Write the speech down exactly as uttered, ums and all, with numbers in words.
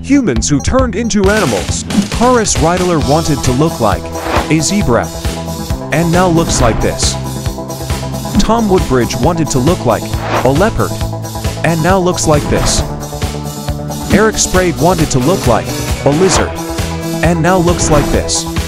Humans who turned into animals. Horace Riedler wanted to look like a zebra, and now looks like this. Tom Woodbridge wanted to look like a leopard, and now looks like this. Eric Sprague wanted to look like a lizard, and now looks like this.